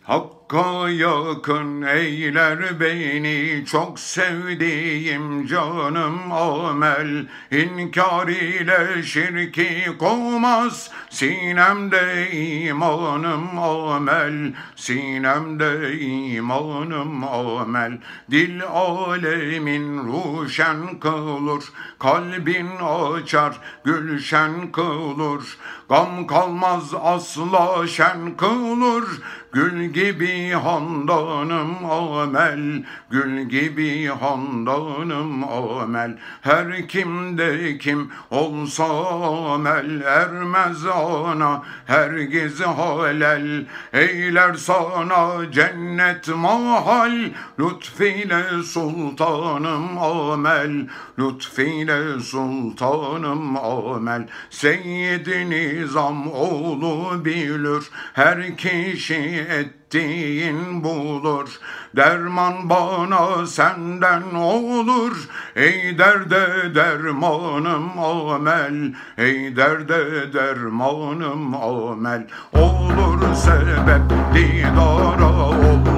Hakka yakın eyler beni, çok sevdiğim canım amel. İnkar ile şirki kovmaz, sinemde imanım amel. Sinemde imanım amel. Dil alemin ruşen kılır, kalbin açar gülşen kılır. Gam kalmaz asla şen kılır, gül gibi handanım amel, gül gibi handanım amel. Her kimde kim olsa amel, ermez ana hergiz halel. Eyler sana cennet mahal, lütfiyle sultanım amel, lütfiyle sultanım amel. Seyyid-i Nizam oğlu bilir, her kişi ettiğin bulur. Derman bana senden olur, ey derde dermanım amel, ey derde dermanım amel. Olur sebep didara ol,